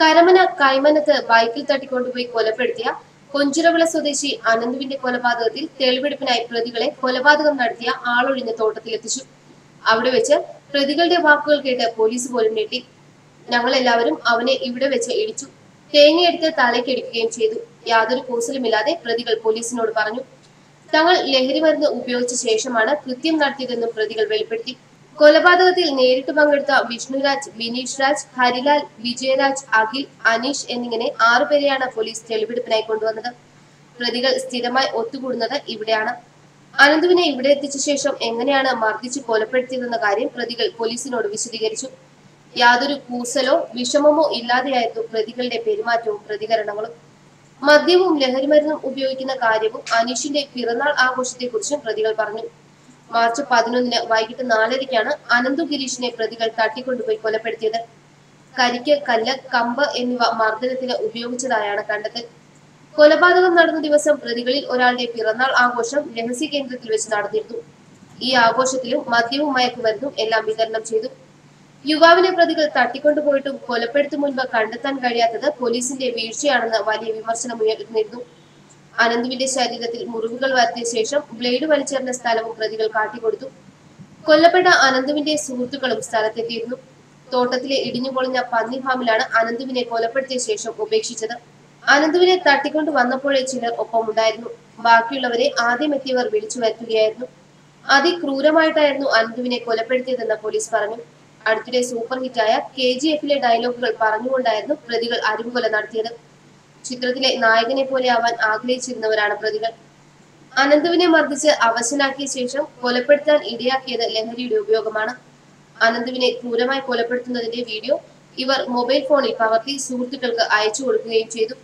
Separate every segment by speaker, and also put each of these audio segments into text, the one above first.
Speaker 1: കരമന കൈമനത്ത് ബൈക്കിൽ തട്ടിക്കൊണ്ടുപോയി കൊലപ്പെടുത്തിയ കൊഞ്ചിറവിള സ്വദേശി അനന്തുവിന്റെ കൊലപാതകത്തിൽ തെളിവെടുപ്പിനായി പ്രതികളെ കൊലപാതകം നടത്തിയ ആളൊഴിഞ്ഞ തോട്ടത്തിലെത്തിച്ചു. അവിടെ വെച്ച് പ്രതികളുടെ വാക്കുകൾ കേട്ട് പോലീസ് പോലും ഞെട്ടി. ഞങ്ങളെല്ലാവരും അവനെ ഇവിടെ വെച്ച് ഇടിച്ചു, തേങ്ങയെടുത്ത് തലയ്ക്കടിക്കുകയും ചെയ്തു. യാതൊരു കൂസലുമില്ലാതെ പ്രതികൾ പോലീസിനോട് പറഞ്ഞു. തങ്ങൾ ലഹരി മരുന്ന് ഉപയോഗിച്ച ശേഷമാണ് കൃത്യം നടത്തിയതെന്നും പ്രതികൾ വെളിപ്പെടുത്തി. കൊലപാതകത്തിൽ നേരിട്ട് പങ്കെടുത്ത വിഷ്ണുരാജ്, ബിനീഷ് രാജ്, ഹരിലാൽ, വിജയരാജ്, അഖിൽ, അനീഷ് എന്നിങ്ങനെ 6 പേരെയാണ് പോലീസ് തെളിവെടുപ്പിനായി കൊണ്ടുവന്നത്. പ്രതികൾ സ്ഥിരമായി ഒത്തുകൂടുന്നത് ഇവിടെയാണ്. അനന്തുവിനെ ഇവിടെ എത്തിച്ച ശേഷം എങ്ങനെയാണ് മർദ്ദിച്ച് കൊലപ്പെടുത്തിയതെന്ന കാര്യം പ്രതികൾ പോലീസിനോട് വിശദീകരിച്ചു. യാതൊരു കൂസലോ വിഷമമോ ഇല്ലാതെയായിരുന്നു പ്രതികളുടെ പെരുമാറ്റവും പ്രതികരണങ്ങളും. മദ്യവും ലഹരിമരുന്നും ഉപയോഗിക്കുന്ന കാര്യവും അനീഷിന്റെ പിറന്നാൾ ആഘോഷത്തെക്കുറിച്ചും പ്രതികൾ പറഞ്ഞു. മാർച്ച് 11 വൈകിട്ട് 4:30-ക്കാണ് അനന്തു ഗിരീഷിനെ പ്രതികൾ തട്ടിക്കൊണ്ടുപോയി കൊലപ്പെടുത്തിയത്. കരിക്ക്, കല്ല്, കമ്പ് എന്നിവ മർദ്ദനത്തിന് ഉപയോഗിച്ചതായാണ് കണ്ടെത്തൽ. കൊലപാതകം നടന്ന ദിവസം പ്രതികളിൽ ഒരാളുടെ പിറന്നാൾ ആഘോഷം രഹസ്യ കേന്ദ്രത്തിൽ വെച്ച് നടന്നിരുന്നു. ഈ ആഘോഷത്തിലും മദ്യവും മയക്കുമരുന്നും എല്ലാം വിതരണം ചെയ്തു. യുവാവിനെ പ്രതികൾ തട്ടിക്കൊണ്ടുപോയിട്ടും കൊലപ്പെടുത്തും മുൻപ് കണ്ടെത്താൻ കഴിയാത്തത് പോലീസിന്റെ വീഴ്ചയാണെന്ന് വലിയ വിമർശനം ഉയർന്നിരുന്നു. അനന്തുവിന്റെ ശരീരത്തിൽ മുറിവുകൾ വരുത്തിയ ശേഷം ബ്ലേഡ് വലിച്ചെറിഞ്ഞ സ്ഥലവും പ്രതികൾ കാട്ടിക്കൊടുത്തു. കൊല്ലപ്പെട്ട അനന്തുവിന്റെ സുഹൃത്തുക്കളും സ്ഥലത്തെത്തിയിരുന്നു. തോട്ടത്തിലെ ഇടിഞ്ഞുപൊളിഞ്ഞ പന്നി ഫാമിലാണ് അനന്തുവിനെ കൊലപ്പെടുത്തിയ ശേഷം ഉപേക്ഷിച്ചത്. അനന്തുവിനെ തട്ടിക്കൊണ്ടു വന്നപ്പോഴേ ചിലർ ഒപ്പമുണ്ടായിരുന്നു. ബാക്കിയുള്ളവരെ ആദ്യം എത്തിയവർ വിളിച്ചു വരുത്തുകയായിരുന്നു. അതിക്രൂരമായിട്ടായിരുന്നു അനന്തുവിനെ കൊലപ്പെടുത്തിയതെന്ന് പോലീസ് പറഞ്ഞു. അടുത്തിടെ സൂപ്പർ ഹിറ്റായ KGF-ലെ ഡയലോഗുകൾ പറഞ്ഞുകൊണ്ടായിരുന്നു പ്രതികൾ അരുംകൊല നടത്തിയത്. ചിത്രത്തിലെ നായകനെ പോലെ ആവാൻ ആഗ്രഹിച്ചിരുന്നവരാണ് പ്രതികൾ. അനന്തുവിനെ മർദ്ദിച്ച് അവശനാക്കിയ ശേഷം കൊലപ്പെടുത്താൻ ഇടയാക്കിയത് ലഹരിയുടെ ഉപയോഗമാണ്. അനന്തുവിനെ ക്രൂരമായി കൊലപ്പെടുത്തുന്നതിന്റെ വീഡിയോ ഇവർ മൊബൈൽ ഫോണിൽ പകർത്തി സുഹൃത്തുക്കൾക്ക് അയച്ചു കൊടുക്കുകയും ചെയ്തു.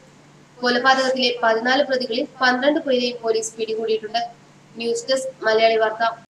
Speaker 1: കൊലപാതകത്തിലെ 14 പ്രതികളിൽ 12 പേരെയും പോലീസ് പിടികൂടിയിട്ടുണ്ട്. ന്യൂസ് ഡെസ്ക് മലയാളി വാർത്ത.